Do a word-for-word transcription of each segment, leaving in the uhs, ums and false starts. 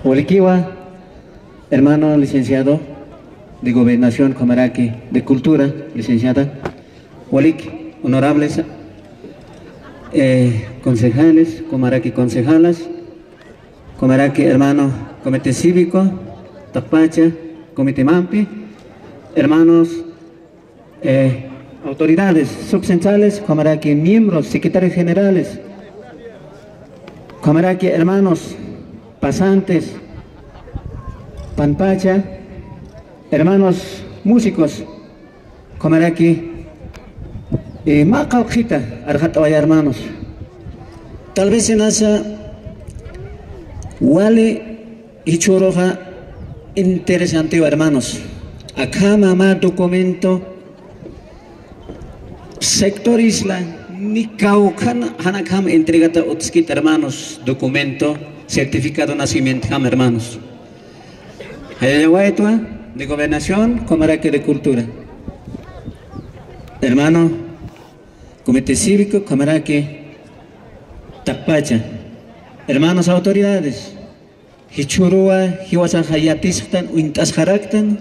Walikiwa, hermano licenciado de Gobernación Comaraqui, de Cultura, licenciada. Walik, honorables eh, concejales, Comaraqui concejalas, Comaraqui hermano Comité Cívico, Tapacha, Comité Mampi, hermanos eh, autoridades subcentrales, Comaraqui miembros, secretarios generales, Comaraqui hermanos pasantes, Panpacha, hermanos músicos, Comaraqui y Macauquita, Arjatawaya hermanos. Tal vez en esa Wale y Choroja interesante hermanos. Acá mamá documento sector isla ni caucan hanakam entregata otskit hermanos documento certificado de nacimiento ham hermanos. Hayayahuaytua de Gobernación, Comaraqui de Cultura. Hermano, Comité Cívico, Comaraqui, Tapacha. Hermanos autoridades, Hichurua, Hiwasa Hayatistan, Uintas Haraktan,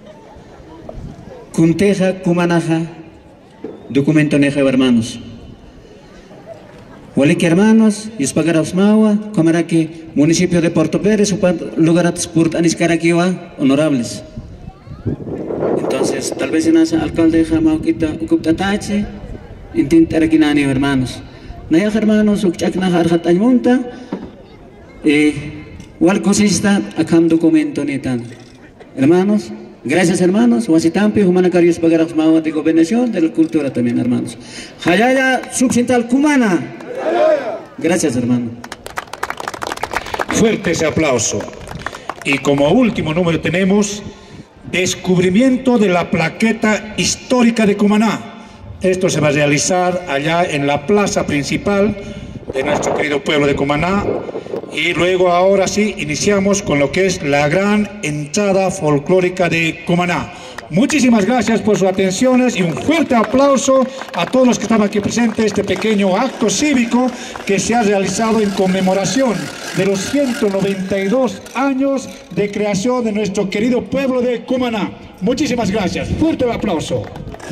Kunteja, Kumanaja, documento neja hermanos. Walik hermanos, Yuspagarausmawa, Comaraqui, municipio de Puerto Pérez, lugar Spurt Aniscaraquiwa, honorables. Entonces, tal vez en ese alcalde Jamauquita, Ukuptatache, Intintaraquinani, hermanos. Naya hermanos, Ukchakna Harjatañmunta, y Walcosista, Acam documento netan. Hermanos, gracias hermanos, Wasitampi, Humanacarios Pagarausmawa de Gobernación, de la Cultura también, hermanos. Hayaya, Subcintal Cumana. Gracias, hermano. Fuerte ese aplauso. Y como último número tenemos descubrimiento de la plaqueta histórica de Cumaná. Esto se va a realizar allá en la plaza principal de nuestro querido pueblo de Cumaná. Y luego ahora sí iniciamos con lo que es la gran entrada folclórica de Cumaná. Muchísimas gracias por sus atenciones y un fuerte aplauso a todos los que están aquí presentes, este pequeño acto cívico que se ha realizado en conmemoración de los ciento noventa y dos años de creación de nuestro querido pueblo de Cumaná. Muchísimas gracias, fuerte el aplauso.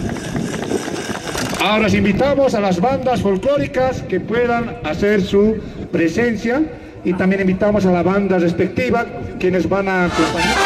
Ahora les invitamos a las bandas folclóricas que puedan hacer su presencia y también invitamos a la banda respectiva quienes van a acompañar.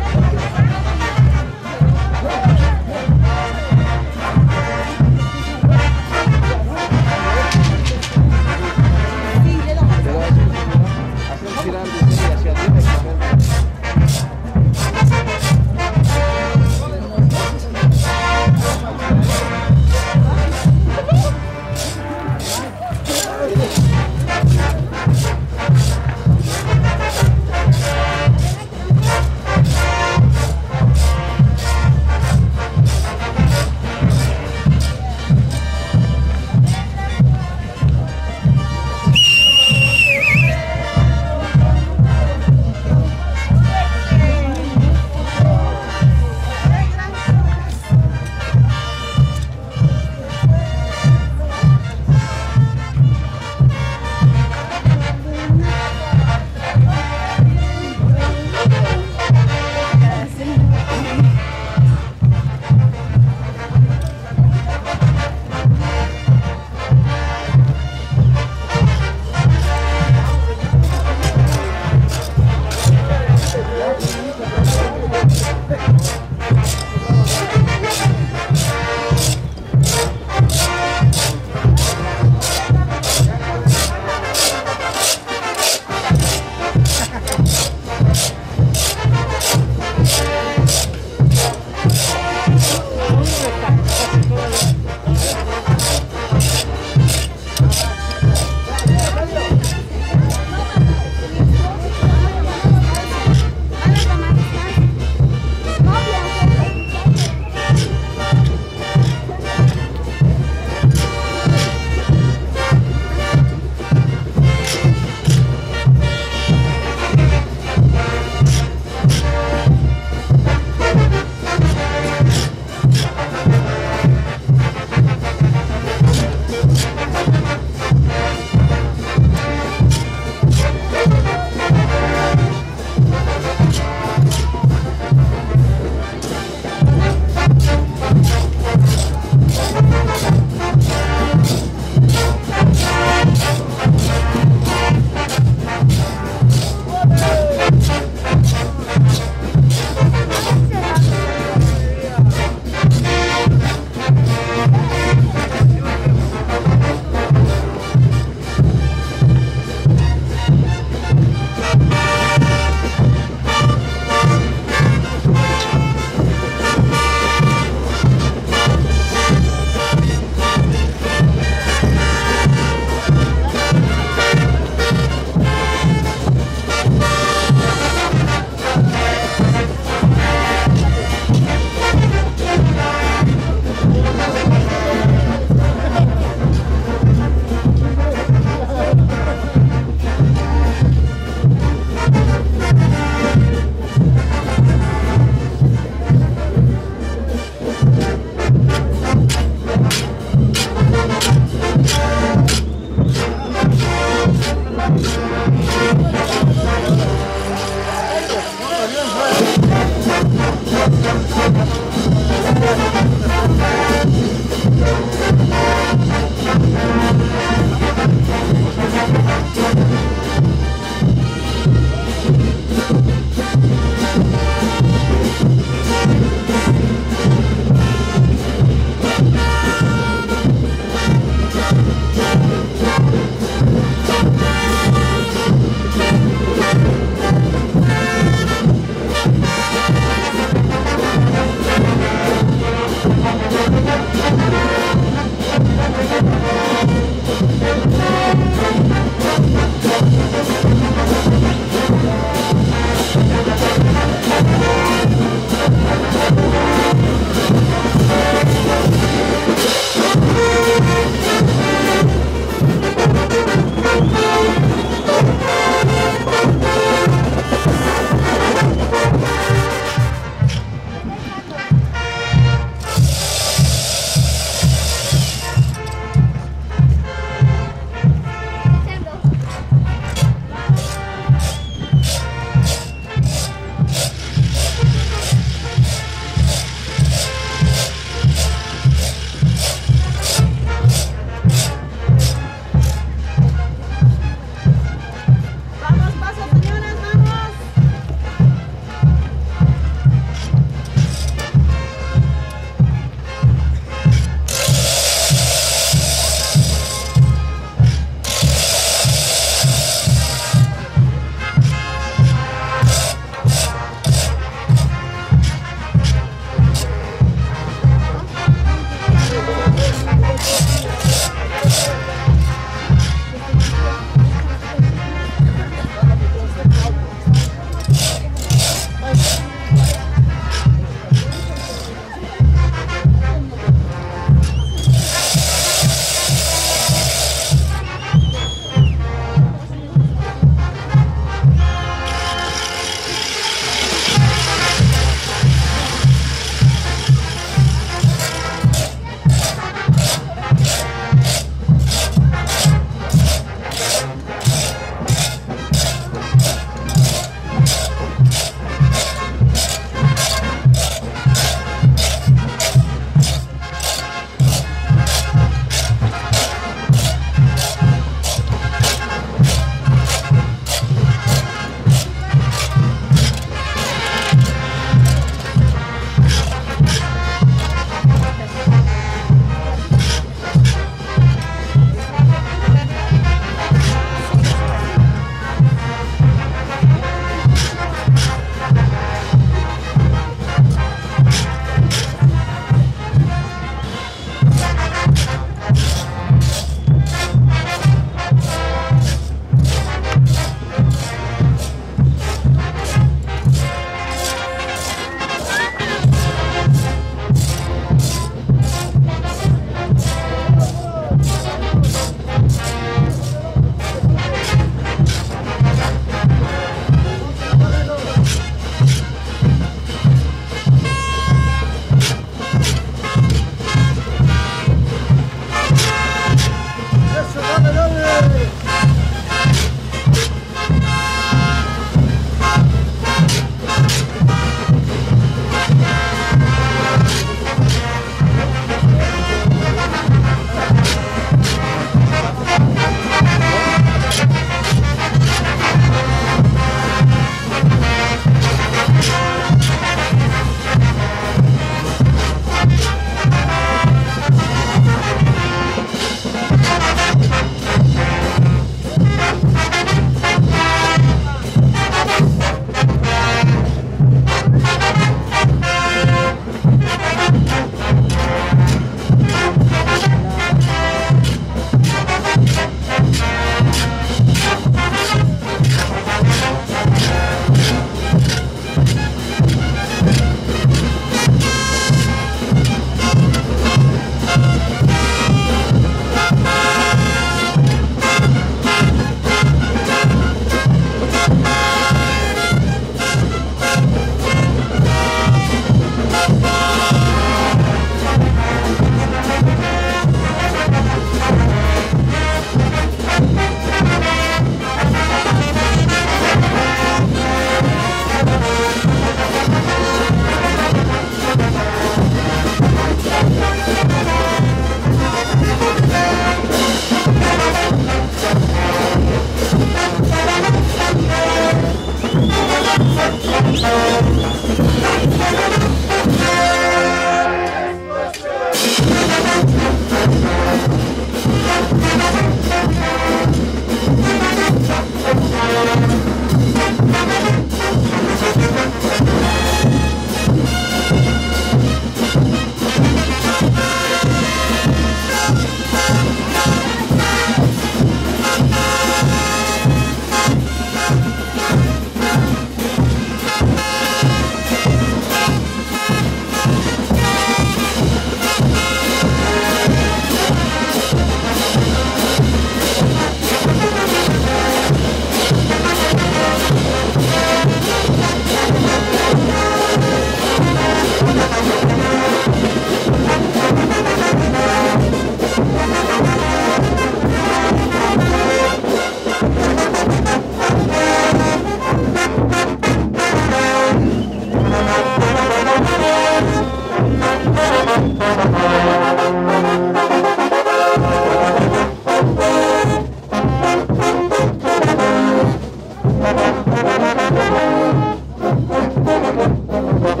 Thank you.